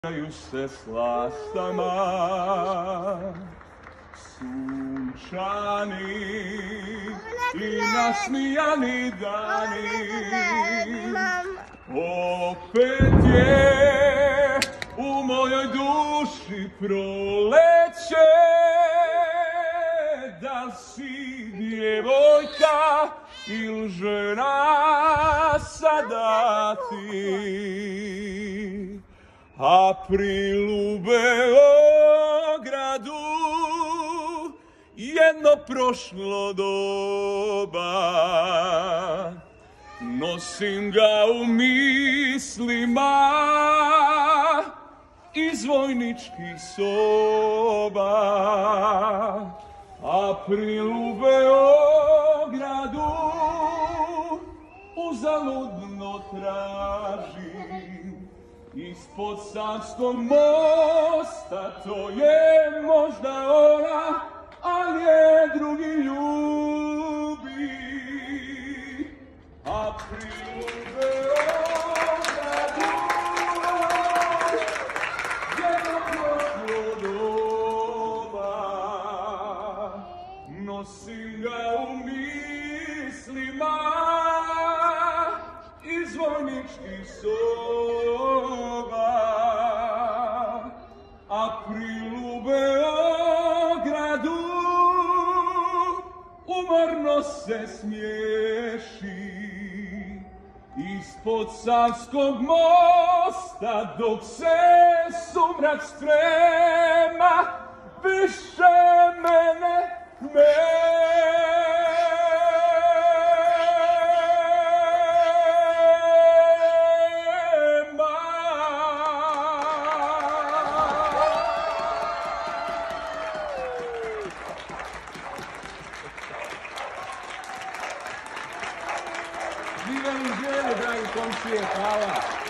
Igraju se s lastama, sunčani i nasmijani dani. Opet je u mojoj duši proleće, da si djevojka ili žena sada ti. April u Beogradu, jedno prošlo doba, nosim ga u mislima iz vojničkih soba. April u Beogradu, uzaludno tražim, ispod Savskog mosta, to je možda ona, ali je drugi ljubi. April u Beogradu, jedno prošlo doba, nosim ga u mislima iz vojničkih soba. April u Beogradu umorno se smiješi ispod Savskog mosta, dok se sumrak sprema, više mene Živjeli, dragi komšije, hvala.